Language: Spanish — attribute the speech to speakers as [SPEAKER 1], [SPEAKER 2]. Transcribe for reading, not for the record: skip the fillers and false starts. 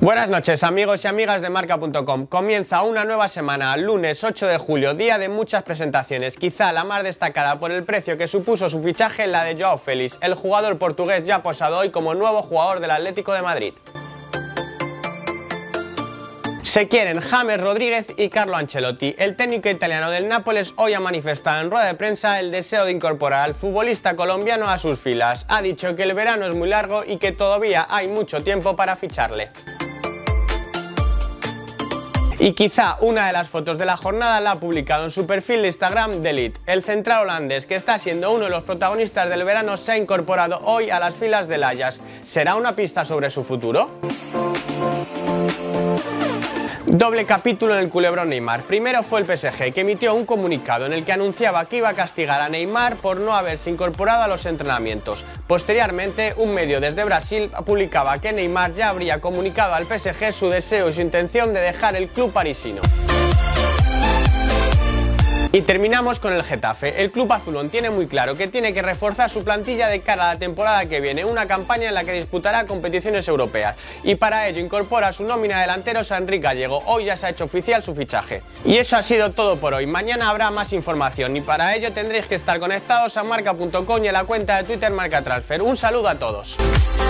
[SPEAKER 1] Buenas noches amigos y amigas de Marca.com. Comienza una nueva semana, lunes 8 de julio, día de muchas presentaciones. Quizá la más destacada por el precio que supuso su fichaje, la de Joao Félix. El jugador portugués ya ha posado hoy como nuevo jugador del Atlético de Madrid. Se quieren James Rodríguez y Carlo Ancelotti. El técnico italiano del Nápoles hoy ha manifestado en rueda de prensa el deseo de incorporar al futbolista colombiano a sus filas. Ha dicho que el verano es muy largo y que todavía hay mucho tiempo para ficharle. Y quizá una de las fotos de la jornada la ha publicado en su perfil de Instagram De Ligt. El central holandés, que está siendo uno de los protagonistas del verano, se ha incorporado hoy a las filas del Ajax. ¿Será una pista sobre su futuro? Doble capítulo en el culebrón Neymar. Primero fue el PSG, que emitió un comunicado en el que anunciaba que iba a castigar a Neymar por no haberse incorporado a los entrenamientos. Posteriormente, un medio desde Brasil publicaba que Neymar ya habría comunicado al PSG su deseo y su intención de dejar el club parisino. Y terminamos con el Getafe. El club azulón tiene muy claro que tiene que reforzar su plantilla de cara a la temporada que viene, una campaña en la que disputará competiciones europeas. Y para ello incorpora a su nómina de delanteros a Enrique Gallego. Hoy ya se ha hecho oficial su fichaje. Y eso ha sido todo por hoy. Mañana habrá más información y para ello tendréis que estar conectados a Marca.com y a la cuenta de Twitter Marca Transfer. Un saludo a todos.